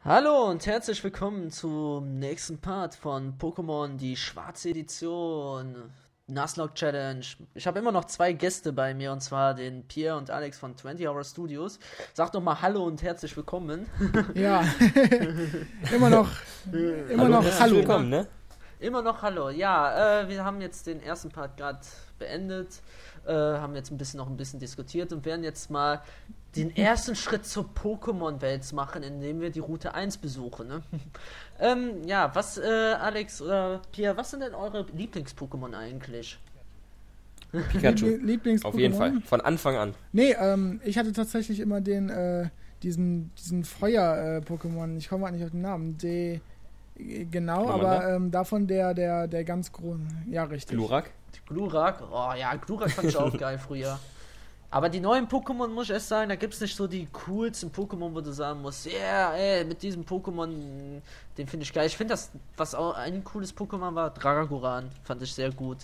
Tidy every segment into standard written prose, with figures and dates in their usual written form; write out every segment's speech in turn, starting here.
Hallo und herzlich willkommen zum nächsten Part von Pokémon, die schwarze Edition, Nuzlocke Challenge. Ich habe immer noch zwei Gäste bei mir, und zwar den Pierre und Alex von 20 Hour Studios. Sagt doch mal Hallo und herzlich willkommen. Ja, immer noch Hallo. Willkommen, ne? Immer noch Hallo. Ja, wir haben jetzt den ersten Part gerade beendet, haben jetzt noch ein bisschen diskutiert und werden jetzt mal den ersten Schritt zur Pokémon-Welt machen, indem wir die Route 1 besuchen. Ne? Alex oder Pierre, was sind denn eure Lieblings-Pokémon eigentlich? Pikachu. Lieblings-Pokémon? Auf jeden Fall, von Anfang an. Nee, ich hatte tatsächlich immer diesen Feuer-Pokémon, ich komme halt nicht auf den Namen, genau, aber davon der ganz große, ja richtig. Glurak? Oh ja, Glurak fand ich auch geil früher. Aber die neuen Pokémon, muss ich erst sagen, da gibt es nicht so die coolsten Pokémon, wo du sagen musst, mit diesem Pokémon, den finde ich geil. Ich finde das, was auch ein cooles Pokémon war, Dragagoran, fand ich sehr gut.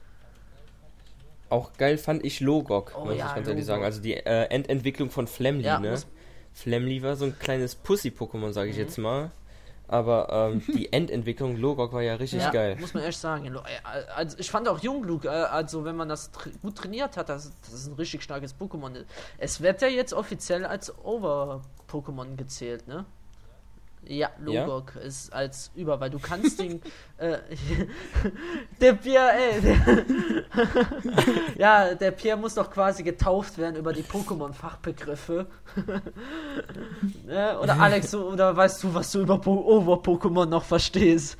Auch geil fand ich Logok, muss ich ganz ehrlich Logok. sagen. Also die Endentwicklung von Flamly, Ja, ne? Flamly war so ein kleines Pussy-Pokémon, sage ich jetzt mal. Aber die Endentwicklung Logok war ja richtig geil. Muss man echt sagen. Also ich fand auch Jungluk, also wenn man das gut trainiert hat, das ist ein richtig starkes Pokémon. Es wird ja jetzt offiziell als Over-Pokémon gezählt, ne? Ja, Logok ist als über, weil du kannst den der Pierre, der Pierre muss doch quasi getauft werden über die Pokémon-Fachbegriffe. Oder Alex, oder weißt du, was du über Over-Pokémon noch verstehst?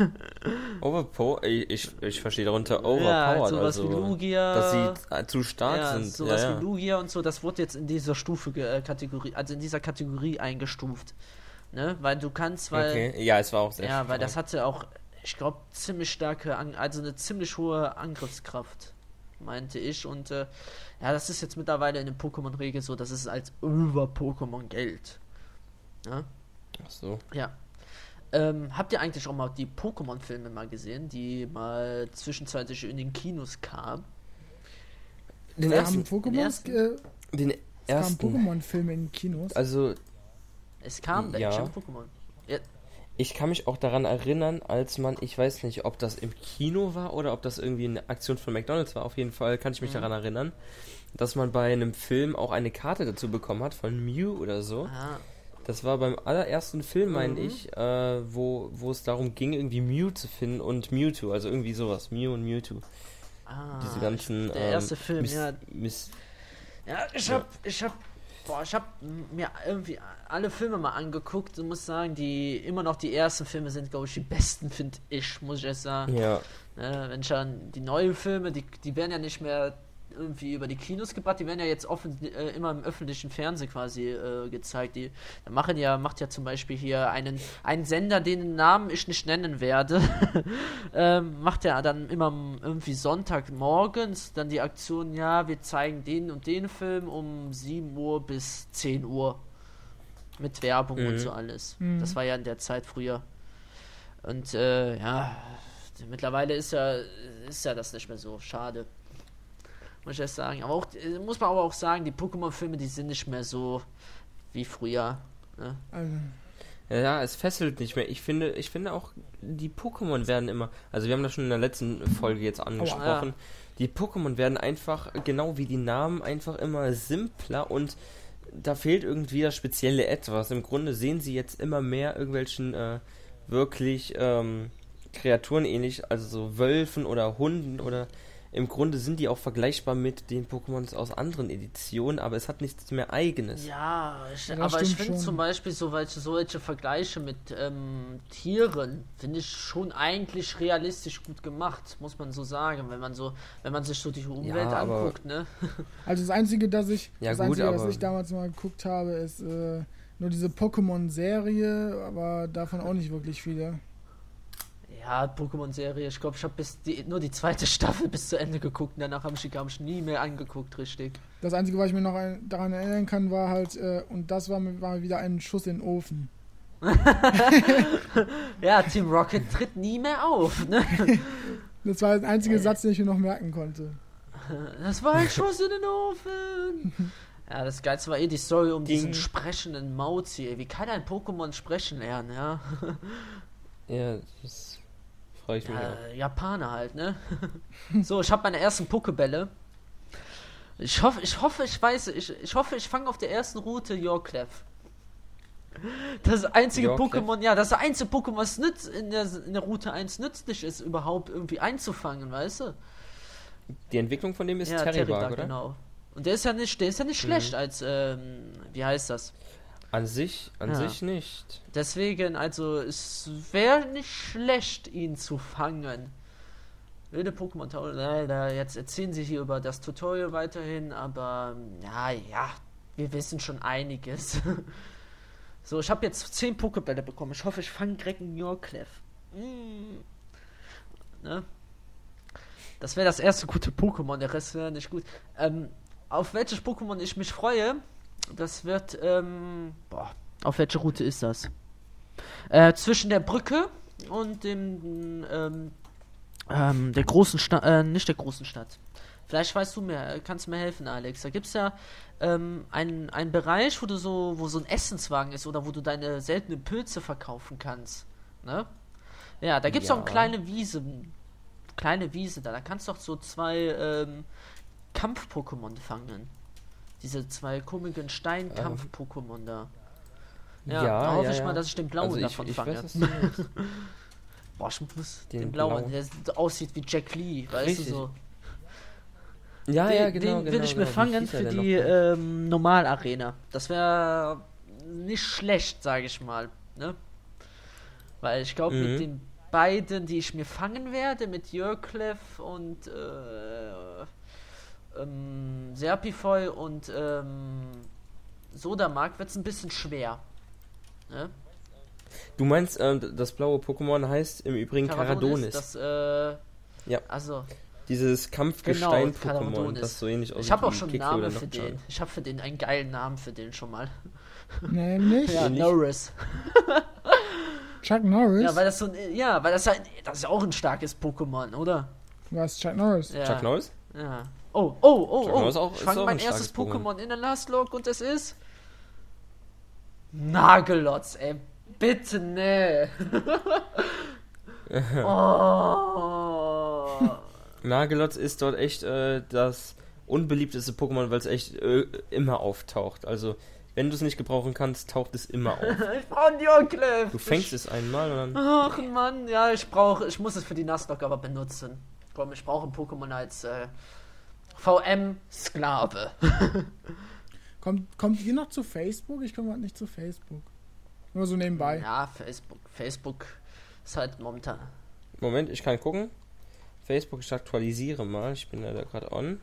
Ich verstehe darunter overpowered, sowas also wie Lugia, dass sie zu stark sind. Sowas wie Lugia und so, das wurde jetzt in dieser in dieser Kategorie eingestuft. Ne? Weil du kannst, Okay, ja, es war auch sehr stark. Weil das hatte auch, ich glaube, ziemlich starke, also eine ziemlich hohe Angriffskraft, meinte ich. Und das ist jetzt mittlerweile in den Pokémon-Regel so, dass es als Über-Pokémon gilt. Ja? Ach so. Ja. Habt ihr eigentlich auch mal die Pokémon-Filme mal gesehen, die mal zwischenzeitlich in den Kinos kamen? Den ersten Pokémon-Filme in den Kinos. Also es kam da schon Pokémon. Ja. Ich kann mich auch daran erinnern, als ich weiß nicht, ob das im Kino war oder ob das irgendwie eine Aktion von McDonald's war. Auf jeden Fall kann ich mich daran erinnern, dass man bei einem Film auch eine Karte dazu bekommen hat von Mew oder so. Ah. Das war beim allerersten Film, meine ich, wo es darum ging, irgendwie Mew zu finden und Mewtwo, also irgendwie sowas, Mew und Mewtwo. Diese ganzen der erste Film, ich hab mir irgendwie alle Filme mal angeguckt und muss sagen, die ersten Filme sind, glaube ich, die besten, finde ich, muss ich erst sagen. Ja. Wenn schon die neuen Filme, die werden ja nicht mehr irgendwie über die Kinos gebracht, die werden ja jetzt immer im öffentlichen Fernsehen quasi gezeigt. Macht ja zum Beispiel hier einen Sender, den Namen ich nicht nennen werde, macht ja dann immer irgendwie Sonntagmorgens dann die Aktion, wir zeigen den und den Film um 7 Uhr bis 10 Uhr mit Werbung und so alles. Das war ja in der Zeit früher. Und mittlerweile ist ja das nicht mehr so. Schade. Muss ich erst sagen. Aber muss man aber auch sagen, die Pokémon-Filme, die sind nicht mehr so wie früher. Ne? Ja, es fesselt nicht mehr. Ich finde auch, die Pokémon werden immer, also wir haben das schon in der letzten Folge jetzt angesprochen, die Pokémon werden einfach, genau wie die Namen, einfach immer simpler und da fehlt irgendwie das spezielle Etwas. Im Grunde sehen sie jetzt immer mehr irgendwelchen wirklich Kreaturen ähnlich, also so Wölfen oder Hunden oder im Grunde sind die auch vergleichbar mit den Pokémons aus anderen Editionen, aber es hat nichts mehr Eigenes. Ja, aber ich finde zum Beispiel solche Vergleiche mit Tieren, finde ich schon eigentlich realistisch gut gemacht, muss man so sagen, wenn man sich so die Umwelt anguckt, ne? Also das Einzige, was ich damals mal geguckt habe, ist nur diese Pokémon-Serie, aber davon auch nicht wirklich viele. Ja, Pokémon-Serie, ich glaube, ich habe nur die zweite Staffel bis zu Ende geguckt und danach habe ich die, glaube ich, nie mehr angeguckt, richtig. Das Einzige, was ich mir noch daran erinnern kann, war halt, und das war wieder ein Schuss in den Ofen. Ja, Team Rocket tritt nie mehr auf, ne? Das war der einzige Satz, den ich mir noch merken konnte. Das war ein Schuss in den Ofen. Ja, das Geilste war die Story um diesen sprechenden Mauzi. Wie kann ein Pokémon sprechen lernen, ja? Ja, das freue ich mich auch. Japaner halt, ne? So, ich habe meine ersten Pokébälle. Ich hoffe, ich fange auf der ersten Route Yorklev. Das einzige Pokémon, das einzige Pokémon, was in der Route 1 nützlich ist, überhaupt irgendwie einzufangen, weißt du? Die Entwicklung von dem ist Terribag, oder? Genau. Und der ist ja nicht schlecht als, wie heißt das? An sich nicht. Deswegen, also, es wäre nicht schlecht, ihn zu fangen. Wilde Pokémon, leider, jetzt erzählen sie hier über das Tutorial weiterhin, aber, ja, wir wissen schon einiges. So, ich habe jetzt 10 Pokébälle bekommen. Ich hoffe, ich fange direkt einen Yorklev. Ne? Das wäre das erste gute Pokémon, der Rest wäre nicht gut. Auf welches Pokémon ich mich freue, das wird, auf welche Route ist das? Zwischen der Brücke und dem, der großen Stadt, nicht der großen Stadt. Vielleicht weißt du mehr, kannst mir helfen, Alex. Da gibt's ja einen Bereich, wo so ein Essenswagen ist oder wo du deine seltenen Pilze verkaufen kannst. Ne? Ja, da gibt's auch eine kleine Wiese. Da kannst du doch so 2 Kampf-Pokémon fangen. Diese 2 komischen Stein-Kampf-Pokémon da. Da hoffe ich mal, dass ich den blauen davon fange. Boah, ich muss den blauen, der aussieht wie Jack Lee, weißt du so. Ja, genau. Den will ich mir fangen für die Normal-Arena. Das wäre nicht schlecht, sage ich mal. Ne? Weil ich glaube, mit den beiden, die ich mir fangen werde, mit Yorklev und Serpifoy und Sodamark, wird es ein bisschen schwer. Ne? Du meinst, das blaue Pokémon heißt im Übrigen Caradonis. Ja. Also. Dieses Kampfgestein-Pokémon, das so ähnlich aussieht. Ich habe auch schon einen Namen für den. Ich habe für den einen geilen Namen für den schon mal. Nämlich? Ja, Norris. Chuck Norris? Ja, weil das ist ja auch ein starkes Pokémon, oder? Was, Chuck Norris? Ja. Chuck Norris? Ja. Oh. Ich fange mein erstes Pokémon in der Nuzlocke und es ist Nagelotz, ey. Bitte, ne. Nagelotz ist dort echt das unbeliebteste Pokémon, weil es echt immer auftaucht. Also, wenn du es nicht gebrauchen kannst, taucht es immer auf. Ich brauche einen Yorklev. Du fängst es einmal und dann... Ach Mann, ja, ich muss es für die Nuzlocke aber benutzen. Komm, ich brauche ein Pokémon als VM-Sklave. Kommt ihr noch zu Facebook? Ich komme halt nicht zu Facebook. Nur so nebenbei. Ja, Facebook ist halt momentan... Moment, ich kann gucken. Facebook, ich aktualisiere mal. Ich bin da gerade on.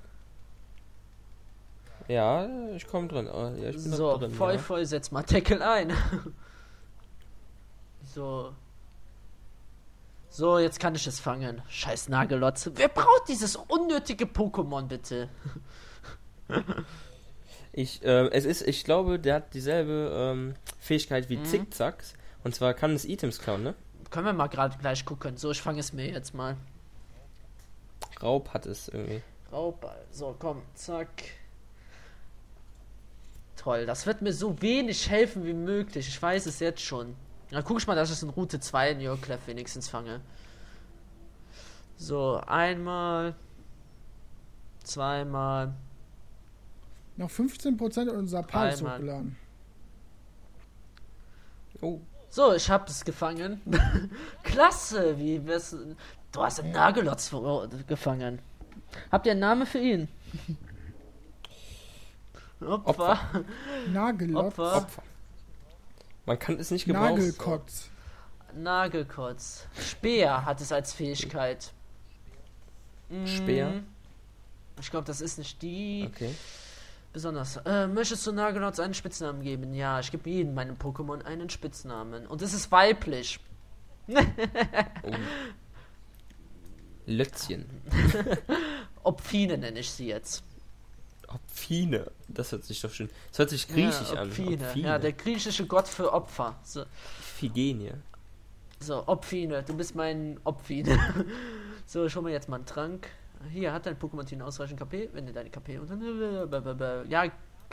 Ja, ich komme drin. Ja, ich bin so, drin, voll, setz mal Tackle ein. So, jetzt kann ich es fangen. Scheiß Nagelotze. Wer braucht dieses unnötige Pokémon, bitte? Ich glaube, der hat dieselbe Fähigkeit wie Zickzacks. Und zwar kann es Items klauen, ne? Können wir mal gerade gleich gucken. So, ich fange es mir jetzt mal. Raub hat es irgendwie. Raubball. So, komm, zack. Toll, das wird mir so wenig helfen wie möglich. Ich weiß es jetzt schon. Dann guck ich mal, dass ich es in Route 2 in Yorklev wenigstens fange. So, einmal. Zweimal. Noch 15% unserer Pals hochgeladen. Oh. So, ich hab es gefangen. Klasse, du hast einen Nagelotz gefangen. Habt ihr einen Namen für ihn? Opfer. Nagelotz. Opfer. Man kann es nicht gebrauchen. Nagelkotz. Speer hat es als Fähigkeit. Speer? Ich glaube, das ist nicht die. Okay. Besonders. Möchtest du Nagelotz einen Spitznamen geben? Ja, ich gebe jedem meinem Pokémon einen Spitznamen. Und es ist weiblich. Oh. Lötzchen. Opfine nenne ich sie jetzt. Opfine. Das hört sich doch schön. Das hört sich griechisch an. Opfine. Ja, der griechische Gott für Opfer. So. Iphigenie. So, Opfine. Du bist mein Opfine. So, ich hol mir jetzt mal einen Trank. Hier hat dein Pokémon-Team ausreichend KP. Wenn du deine KP unter... Ja,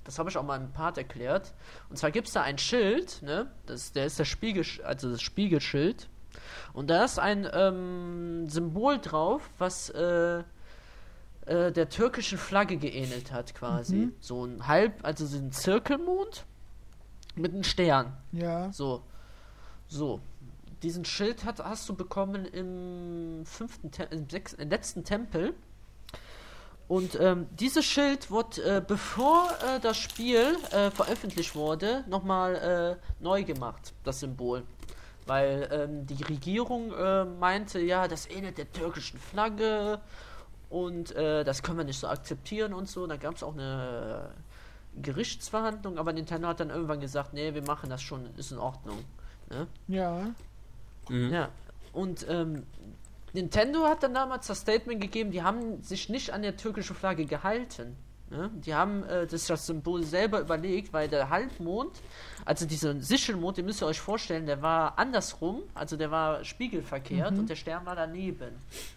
Das habe ich auch meinem Part erklärt. Und zwar gibt es da ein Schild, ne? Der ist das Spiegelschild. Und da ist ein Symbol drauf, was der türkischen Flagge geähnelt hat, quasi. So ein also so ein Zirkelmond mit einem Stern. Ja. So. Diesen Schild hast du bekommen im letzten Tempel. Und dieses Schild wurde, bevor das Spiel veröffentlicht wurde, nochmal neu gemacht, das Symbol. Weil die Regierung meinte, ja, das ähnelt der türkischen Flagge und das können wir nicht so akzeptieren und so. Da gab es auch eine Gerichtsverhandlung, aber Nintendo hat dann irgendwann gesagt, nee, wir machen das schon, ist in Ordnung. Ne? Ja. Ja, und Nintendo hat dann damals das Statement gegeben, die haben sich nicht an der türkischen Flagge gehalten. Ne? Die haben das Symbol selber überlegt, weil der Halbmond, also dieser Sichelmond, den müsst ihr euch vorstellen, der war andersrum, also der war spiegelverkehrt und der Stern war daneben.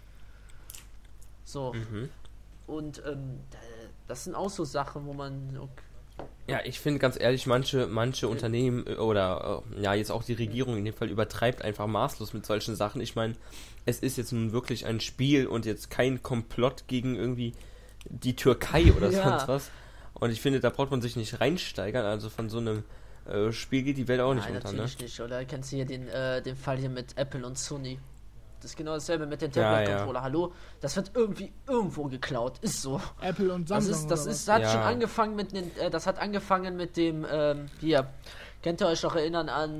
So. Und das sind auch so Sachen, wo man... Ja, ich finde ganz ehrlich, manche Unternehmen oder jetzt auch die Regierung in dem Fall übertreibt einfach maßlos mit solchen Sachen. Ich meine, es ist jetzt nun wirklich ein Spiel und jetzt kein Komplott gegen irgendwie die Türkei oder sonst was. Und ich finde, da braucht man sich nicht reinsteigern. Also von so einem Spiel geht die Welt auch nicht unter, ne? Natürlich nicht. Oder kennst du hier den Fall hier mit Apple und Sony? Das ist genau dasselbe mit dem Tablet-Controller. Hallo, das wird irgendwo geklaut. Ist so. Apple und Samsung. Das hat schon angefangen mit mit dem hier. Könnt ihr euch noch erinnern an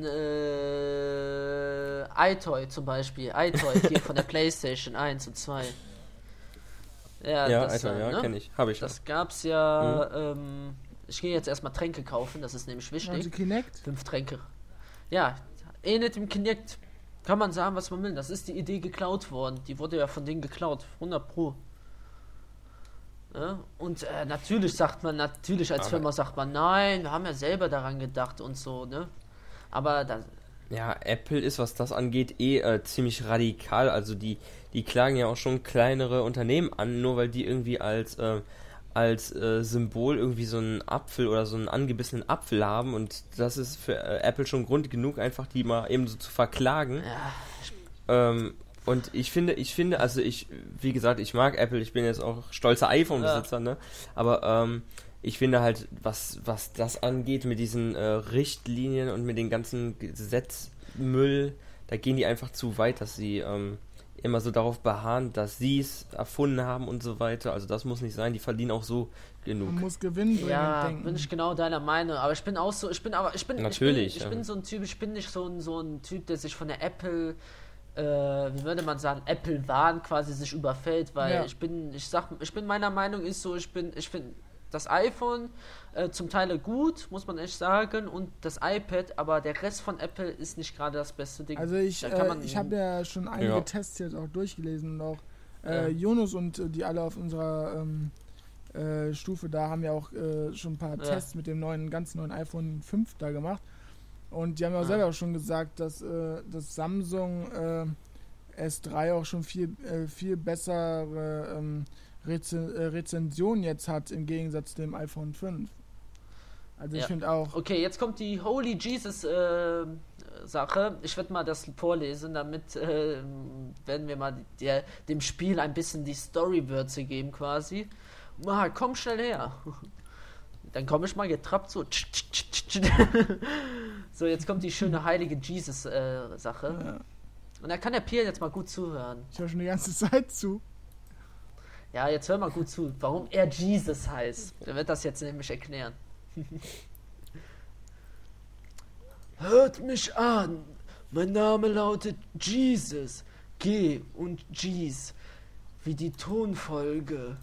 iToy zum Beispiel? iToy hier von der PlayStation 1 und 2. Ja, iToy, ne? Kenne ich. Habe ich. Das gab's ja. Ich gehe jetzt erstmal Tränke kaufen, das ist nämlich wichtig. Also Kinect? 5 Tränke. Ja, ähnelt dem Kinect. Kann man sagen, was man will. Das ist die Idee geklaut worden. Die wurde ja von denen geklaut. 100 Pro. Ja? Und natürlich als Firma sagt man, nein, wir haben ja selber daran gedacht und so, ne? Aber dann... Ja, Apple ist, was das angeht, ziemlich radikal. Also die klagen ja auch schon kleinere Unternehmen an, nur weil die irgendwie als Symbol irgendwie so einen Apfel oder so einen angebissenen Apfel haben, und das ist für Apple schon Grund genug, einfach die mal eben so zu verklagen. Ja. Und ich finde, also wie gesagt, ich mag Apple, ich bin jetzt auch stolzer iPhone-Besitzer, ne? Aber ich finde halt, was das angeht mit diesen Richtlinien und mit den ganzen Gesetzmüll, da gehen die einfach zu weit, dass sie immer so darauf beharren, dass sie es erfunden haben und so weiter. Also das muss nicht sein, die verdienen auch so genug. Man muss gewinnen. Ja, bin ich genau deiner Meinung, aber ich bin auch so, ich bin so ein Typ, ich bin nicht so ein Typ, der sich von der Apple, wie würde man sagen, Apple-Wahn quasi sich überfällt, weil ich bin meiner Meinung ist so, ich finde das iPhone zum Teil gut, muss man echt sagen, und das iPad, aber der Rest von Apple ist nicht gerade das beste Ding. Also ich habe ja schon einige Tests jetzt auch durchgelesen und auch Jonas und die alle auf unserer Stufe da haben ja auch schon ein paar Tests mit dem ganz neuen iPhone 5 da gemacht, und die haben ja auch selber auch schon gesagt, dass das Samsung S3 auch schon viel bessere Rezension jetzt hat im Gegensatz zu dem iPhone 5. Also ich finde auch... Okay, jetzt kommt die Holy Jesus Sache. Ich werde mal das vorlesen, damit werden wir mal dem Spiel ein bisschen die Story-Würze geben quasi. Komm schnell her. Dann komme ich mal getrappt so. So, jetzt kommt die schöne heilige Jesus Sache. Ja. Und da kann der Pierre jetzt mal gut zuhören. Ich höre schon die ganze Zeit zu. Ja, jetzt hör mal gut zu, warum er Jesus heißt. Der wird das jetzt nämlich erklären. Hört mich an. Mein Name lautet Jesus. G und Gs. Wie die Tonfolge.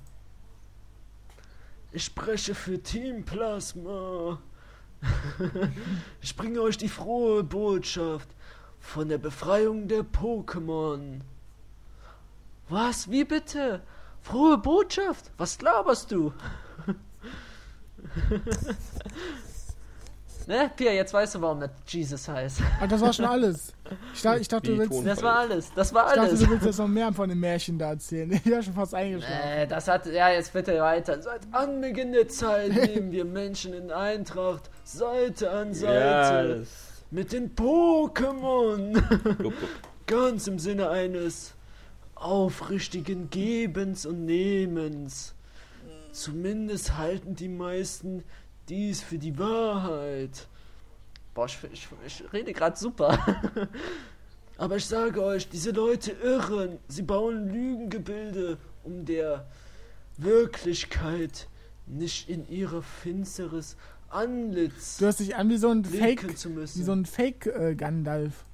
Ich spreche für Team Plasma. Ich bringe euch die frohe Botschaft von der Befreiung der Pokémon. Was? Wie bitte? Frohe Botschaft? Was laberst du? Ne, Pia, jetzt weißt du, warum das Jesus heißt. Ach, das war schon alles. Ich dachte, du willst... Das war alles. Ich dachte, du willst jetzt noch mehr von den Märchen da erzählen. Ich war schon fast eingeschlafen. Das hat... Ja, jetzt bitte weiter. Seit Anbeginn der Zeit leben wir Menschen in Eintracht, Seite an Seite. Mit den Pokémon. Ganz im Sinne eines aufrichtigen Gebens und Nehmens. Zumindest halten die meisten dies für die Wahrheit. Boah, ich rede gerade super. Aber ich sage euch, diese Leute irren. Sie bauen Lügengebilde, um der Wirklichkeit nicht in ihr finsteres Antlitz. Du hörst dich an wie so ein Fake Gandalf.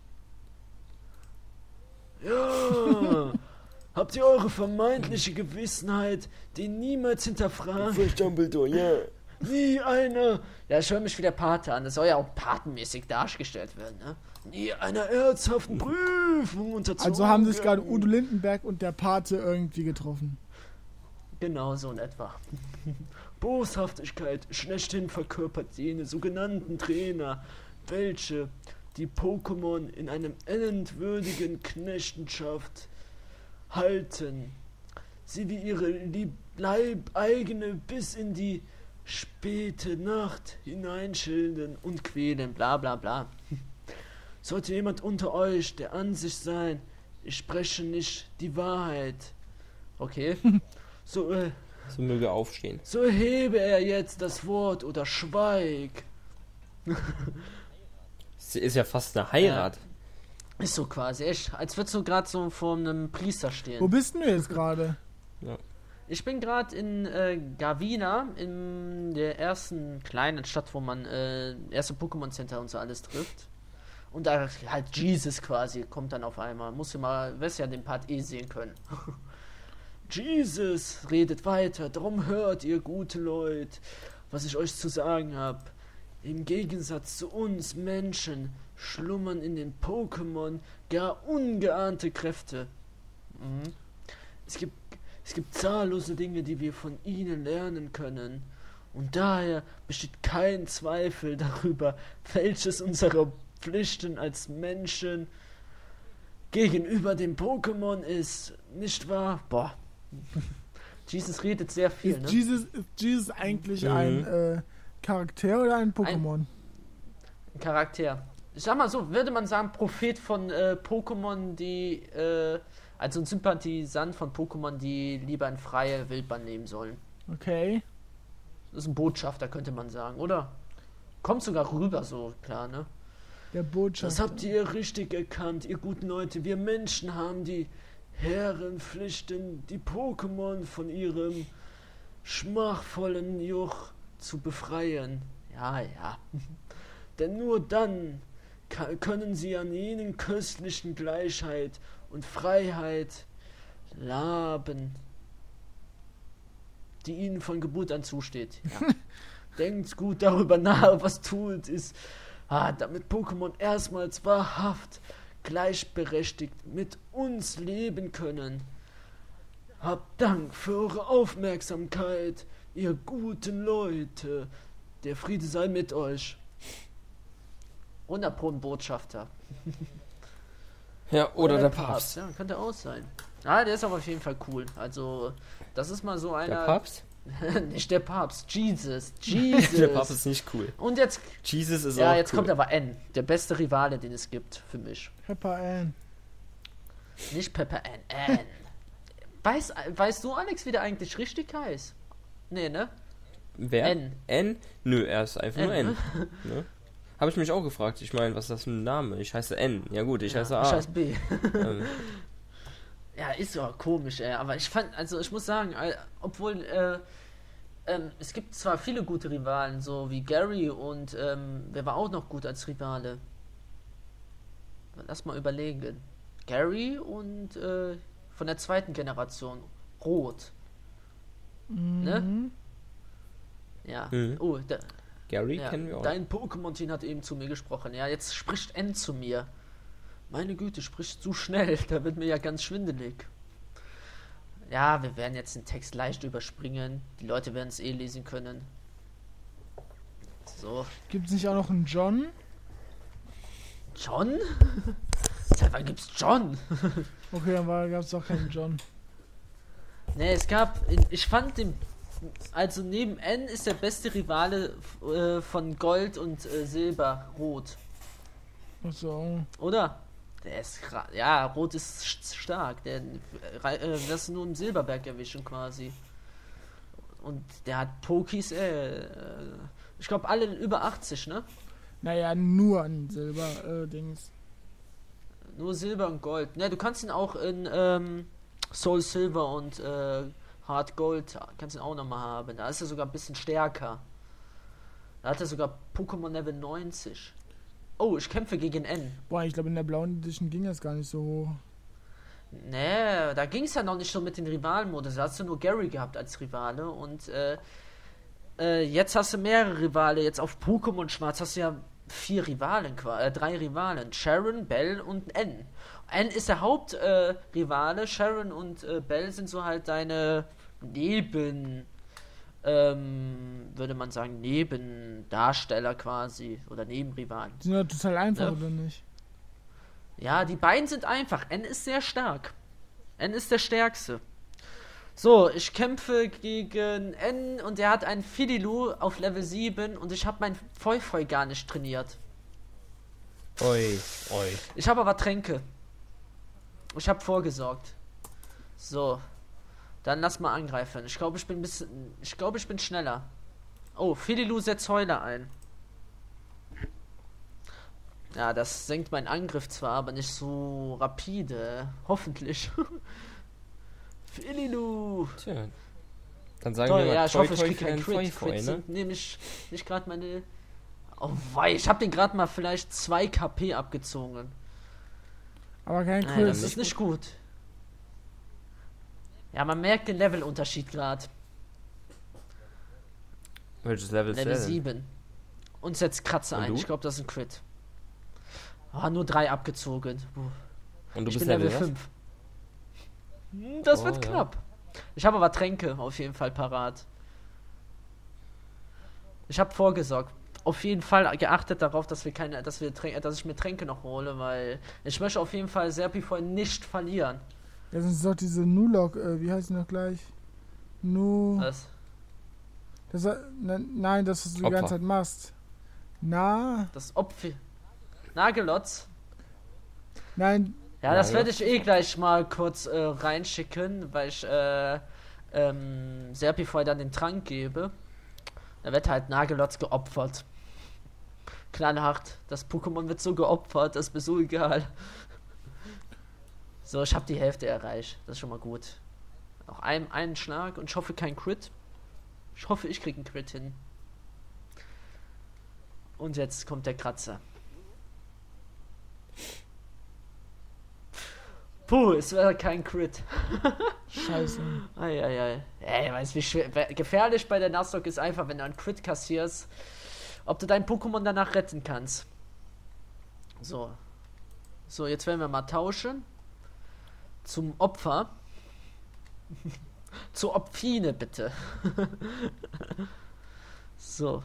Ja. Habt ihr eure vermeintliche Gewissenheit, die niemals hinterfragt? Für Dumbledore, ja. Nie einer. Ja, ich höre mich wie der Pate an. Das soll ja auch patenmäßig dargestellt werden, ne? Nie einer ernsthaften Prüfung unterzogen. Also haben sich gerade Udo Lindenberg und der Pate irgendwie getroffen. Genau so in etwa. Boshaftigkeit schlechthin verkörpert jene sogenannten Trainer, welche die Pokémon in einem endwürdigen Knechtenschaft halten. Sie wie ihre Leibeigene bis in die späte Nacht hineinschilden und quälen, bla bla bla. Sollte jemand unter euch der Ansicht sein, ich spreche nicht die Wahrheit, okay, so möge aufstehen. So hebe er jetzt das Wort oder schweig. Ist ja fast eine Heirat. Ja. Ist so quasi, echt, als würdest du gerade so vor einem Priester stehen. Wo bist denn du jetzt gerade? Ja. Ich bin gerade in Gavina, in der ersten kleinen Stadt, wo man erste Pokémon Center und so alles trifft. Und da halt Jesus quasi kommt dann auf einmal. Wirst ja den Part sehen können. Jesus redet weiter, darum hört ihr gute Leute, was ich euch zu sagen habe. Im Gegensatz zu uns Menschen schlummern in den Pokémon gar ungeahnte Kräfte. Mhm. Es gibt zahllose Dinge, die wir von ihnen lernen können. Und daher besteht kein Zweifel darüber, welches unserer Pflichten als Menschen gegenüber dem Pokémon ist. Nicht wahr? Boah. Jesus redet sehr viel, ist Jesus eigentlich ein Charakter oder ein Pokémon? Ein Charakter. Ich sag mal so, würde man sagen, Prophet von Pokémon, die also ein Sympathisant von Pokémon, die lieber in freie Wildbahn leben sollen. Okay. Das ist ein Botschafter, könnte man sagen, oder? Kommt sogar rüber so, klar, ne? Der Botschafter. Das habt ihr richtig erkannt, ihr guten Leute. Wir Menschen haben die Herrenpflichten, die Pokémon von ihrem schmachvollen Joch zu befreien. Ja. Denn nur dann können sie an jenen köstlichen Gleichheit und Freiheit laben, die ihnen von Geburt an zusteht. Ja. Denkt gut darüber nach, was tut ist, damit Pokémon erstmals wahrhaft gleichberechtigt mit uns leben können. Habt Dank für eure Aufmerksamkeit, ihr guten Leute. Der Friede sei mit euch. Und der Botschafter. Ja, oder der Papst. Ja, könnte auch sein. Der ist aber auf jeden Fall cool. Also, das ist mal so einer... Der Papst? Nicht der Papst, Jesus. Der Papst ist nicht cool. Und jetzt... Jesus ist auch Ja, jetzt cool. kommt aber N. Der beste Rivale, den es gibt, für mich. Pepper Ann. Nicht Pepper Ann. Weißt du, Alex, wie der eigentlich richtig heißt? Nee, ne? Wer? N. N? Nö, er ist einfach nur N. Ne? Habe ich mich auch gefragt. Ich meine, was ist das für ein Name? Ich heiße N. Ja gut, ich heiße A. Ich heiße B. Ja, ist ja komisch, ey. Aber ich muss sagen, obwohl, es gibt zwar viele gute Rivalen, so wie Gary und, wer war auch noch gut als Rivale? Lass mal überlegen. Gary und, von der zweiten Generation. Rot. Mhm. Ne? Ja. Mhm. Oh, Gary kennen wir auch. Dein Pokémon-Team hat eben zu mir gesprochen. Ja, jetzt spricht N zu mir. Meine Güte, spricht zu schnell. Da wird mir ja ganz schwindelig. Ja, wir werden jetzt den Text leicht überspringen. Die Leute werden es lesen können. So. Gibt es nicht auch noch einen John? John? Seit wann gibt's John? Okay, dann gab es doch keinen John. Ne, es gab. Ich fand den. Also neben N ist der beste Rivale von Gold und Silber Rot. Achso. Oder? Der ist. Ja, Rot ist stark. Der wirst du nur im Silberberg erwischen quasi. Und der hat Pokis, ich glaube alle über 80, ne? Naja, nur an Silber-Dings. Nur Silber und Gold. Ne, du kannst ihn auch in Soul Silver und Hard Gold kannst ihn auch nochmal haben. Da ist er sogar ein bisschen stärker. Da hat er sogar Pokémon Level 90. Oh, ich kämpfe gegen N. Boah, ich glaube in der blauen Edition ging das gar nicht so hoch. Ne, da ging es ja noch nicht so mit den Rivalen-Modus. Da hast du nur Gary gehabt als Rivale und jetzt hast du mehrere Rivale. Jetzt auf Pokémon Schwarz hast du ja 3 Rivalen. Sharon, Bell und N. N ist der Hauptrivale. Sharon und Bell sind so halt deine würde man sagen, Nebendarsteller quasi. Oder Nebenrivalen. Die sind ja total einfach, oder nicht? Ja, die beiden sind einfach. N ist sehr stark. N ist der stärkste. So, ich kämpfe gegen N und er hat einen Fidilu auf Level 7 und ich habe mein Feufeu gar nicht trainiert. Oi. Ich habe aber Tränke. Ich habe vorgesorgt. So. Dann lass mal angreifen. Ich glaube, ich bin schneller. Oh, Fidilu setzt Heuler ein. Ja, das senkt meinen Angriff zwar, aber nicht so rapide. Hoffentlich. Fidilu. Tja. Dann sagen Toll, wir mal, ja, ich hoffe, ich kriege keinen Crit. Feufeu, Crits ne? sind nämlich nicht gerade meine... Oh wei, ich habe den gerade mal vielleicht 2 KP abgezogen. Aber kein Nein, Quiz. das ist nicht gut. Ja, man merkt den Levelunterschied gerade. Welches Level ist Level der denn? 7. Und setzt Kratzer Und ein. du? Ich glaube, das ist ein Crit. Nur 3 abgezogen. Und du Ich bist bin Level was? 5. Das Oh, wird ja. knapp. Ich habe aber Tränke auf jeden Fall parat. Ich habe vorgesorgt. Auf jeden Fall geachtet darauf, dass ich mir Tränke noch hole, weil ich möchte auf jeden Fall Serpifol nicht verlieren. Ja, sonst ist doch diese Nulok, wie heißt die noch gleich? Was? Nein, das, was du die Opfer. ganze Zeit machst. Das Nagelotz. Nein, Ja, das Ja, werde ich gleich mal kurz reinschicken, weil ich Serpifol dann den Trank gebe. Da wird halt Nagelotz geopfert. Knallhart. Das Pokémon wird so geopfert, das ist mir so egal. So, ich habe die Hälfte erreicht. Das ist schon mal gut. Noch einen Schlag und ich hoffe kein Crit. Ich hoffe, ich kriege einen Crit hin. Und jetzt kommt der Kratzer. Puh, es wäre kein Crit. scheiße. Eieiei. Ey, weißt du, wie gefährlich bei der Nuzlocke ist einfach, wenn du einen Crit kassierst, ob du dein Pokémon danach retten kannst. So. So, jetzt werden wir mal tauschen. Zum Opfer. Zur Opfine, bitte. So.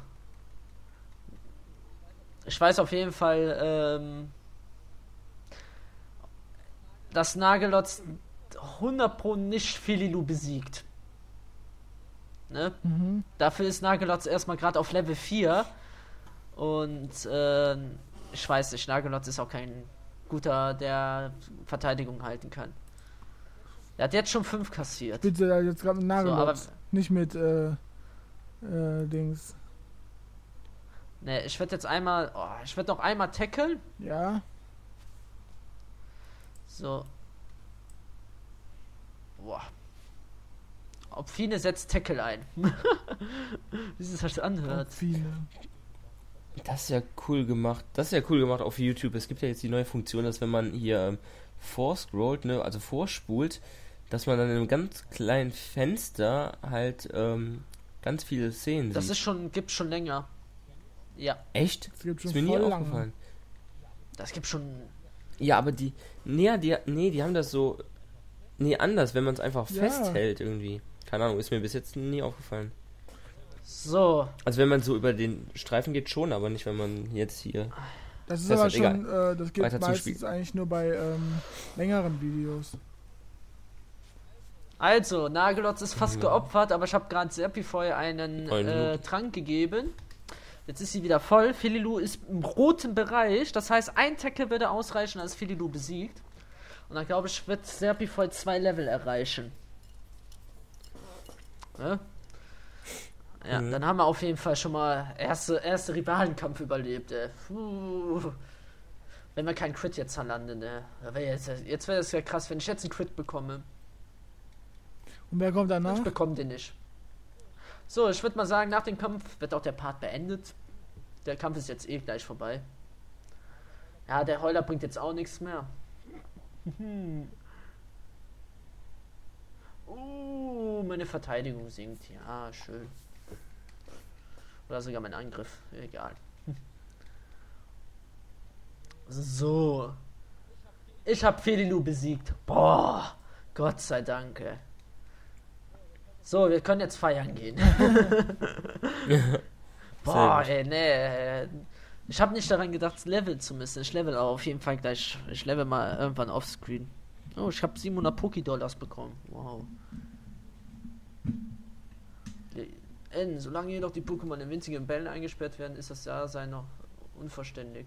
Ich weiß auf jeden Fall, dass Nagelotz 100 Pro nicht Fililu besiegt. Ne? Mhm. Dafür ist Nagelotz erstmal gerade auf Level 4. Und ich weiß nicht, Nagelotz ist auch kein guter, der Verteidigung halten kann. Er hat jetzt schon 5 kassiert. Bitte, da jetzt gerade mit Nagelotz. So, nicht mit, Dings. Ne, ich werde jetzt einmal. Ich werde noch einmal tackeln. Ja. So. Boah. Opfine setzt Tackle ein. Wie sich das anhört. Viele. Das ist ja cool gemacht. Das ist ja cool gemacht auf YouTube. Es gibt ja jetzt die neue Funktion, dass wenn man hier vorscrollt, ne, also vorspult, dass man dann in einem ganz kleinen Fenster halt ganz viele Szenen Das sieht. ist schon, gibt's schon länger. Ja, Echt? Das gibt schon Ist mir nie voll lange. aufgefallen. das gibt schon. Ja, aber die haben das so, anders, wenn man es einfach Ja. festhält irgendwie. Keine Ahnung, ist mir bis jetzt nie aufgefallen. So. Also wenn man so über den Streifen geht schon, aber nicht, wenn man jetzt hier... Das ist aber schon, das geht meistens eigentlich nur bei längeren Videos. Also, Nagelotz ist fast geopfert, aber ich habe gerade Serpifoy einen Trank gegeben. Jetzt ist sie wieder voll. Felilu ist im roten Bereich, das heißt, ein Tackle würde ausreichen, als Felilu besiegt. Und dann glaube ich, wird Serpifoy 2 Level erreichen. Ja? Ja, dann haben wir auf jeden Fall schon mal erste Rivalenkampf überlebt, ey. Wenn wir keinen Crit jetzt landen, ne? Jetzt wäre es ja krass, wenn ich jetzt einen Crit bekomme. Und wer kommt danach? Ich bekomme den nicht. So, ich würde mal sagen, nach dem Kampf wird auch der Part beendet. Der Kampf ist jetzt eh gleich vorbei. Ja, der Heuler bringt jetzt auch nichts mehr. Meine Verteidigung sinkt. Ja, schön. Oder sogar mein Angriff. Egal. So. Ich habe Felilu besiegt. Boah. Gott sei Dank. So, wir können jetzt feiern gehen. Boah, ey, nee. Ich habe nicht daran gedacht, leveln zu müssen. Ich level aber auf jeden Fall gleich. Ich level mal irgendwann offscreen. Oh, ich habe 700 Poké-Dollars bekommen. Wow. Solange jedoch die Pokémon in winzigen Bällen eingesperrt werden, ist das Dasein noch unvollständig.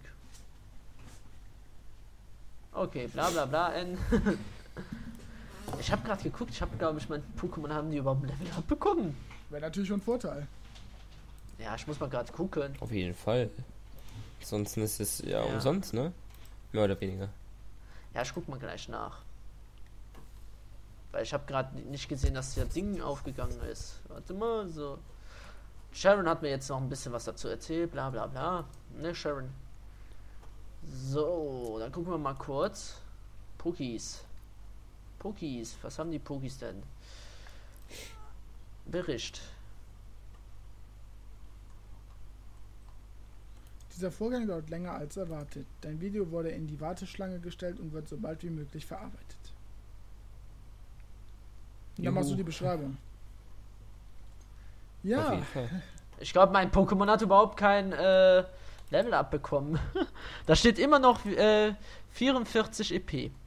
Okay, bla bla bla, N. Ich habe gerade geguckt, ich habe, glaube ich, mein Pokémon haben die überhaupt ein Level abbekommen. Wäre natürlich schon ein Vorteil. Ja, ich muss mal gerade gucken. Auf jeden Fall. Sonst ist es ja umsonst, ne? Mehr oder weniger. Ja, ich guck mal gleich nach. Weil ich habe gerade nicht gesehen, dass der Ding aufgegangen ist. Warte mal, so. Sharon hat mir jetzt noch ein bisschen was dazu erzählt, bla bla bla. Ne, Sharon. So, dann gucken wir mal kurz. Pokis. Was haben die Pokis denn? Bericht. Dieser Vorgang dauert länger als erwartet. Dein Video wurde in die Warteschlange gestellt und wird so bald wie möglich verarbeitet. Und dann machst du die Beschreibung. Ja. Ich glaube, mein Pokémon hat überhaupt kein Level abbekommen. Da steht immer noch 44 EP.